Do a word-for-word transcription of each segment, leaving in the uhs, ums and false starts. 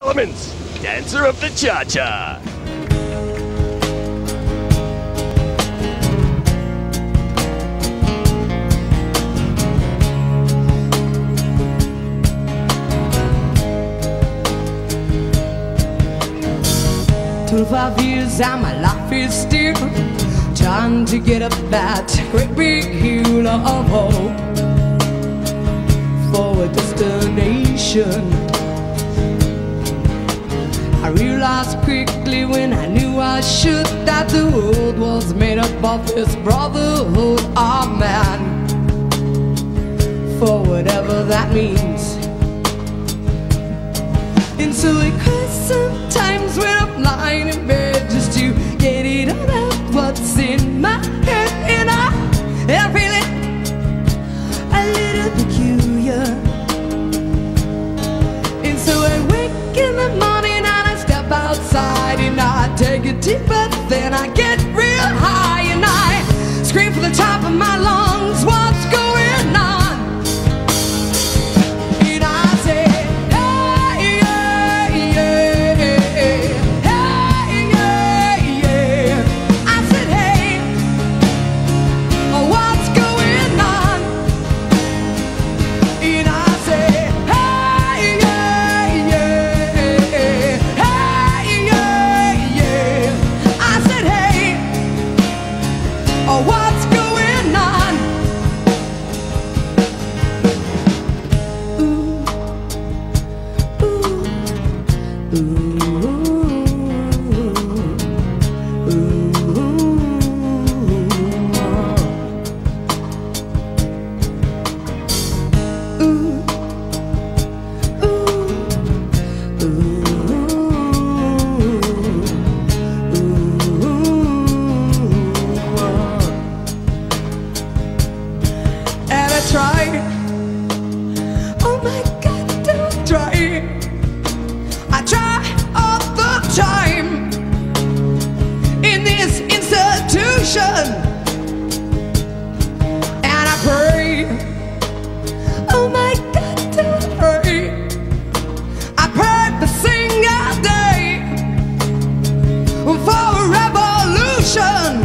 Elements, dancer of the cha-cha. Twenty-five years and my life is still trying to get up that great big hill of hope for a destination. I realized quickly when I knew I should that the world was made up of this brotherhood of man, for whatever that means. And so it hurts sometimes when I'm lying in bed just to get it all out what's in my head, and I am feeling a little peculiar. And so I wake in the morning and I step outside and I take a deep breath, then I get real high and I scream from the top of my lungs, what's going on? And I say, try. Oh my God, don't try. I try all the time in this institution, and I pray. Oh my God, don't pray. I pray every single day for a revolution.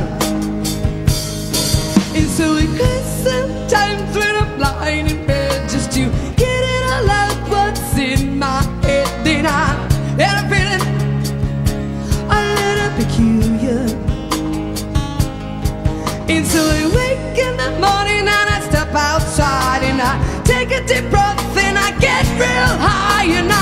And so it hurts sometimes when I'm lying in bed just to get it all out what's in my head. Then I am feeling a little peculiar. And so I wake in the morning and I step outside and I take a deep breath and I get real high and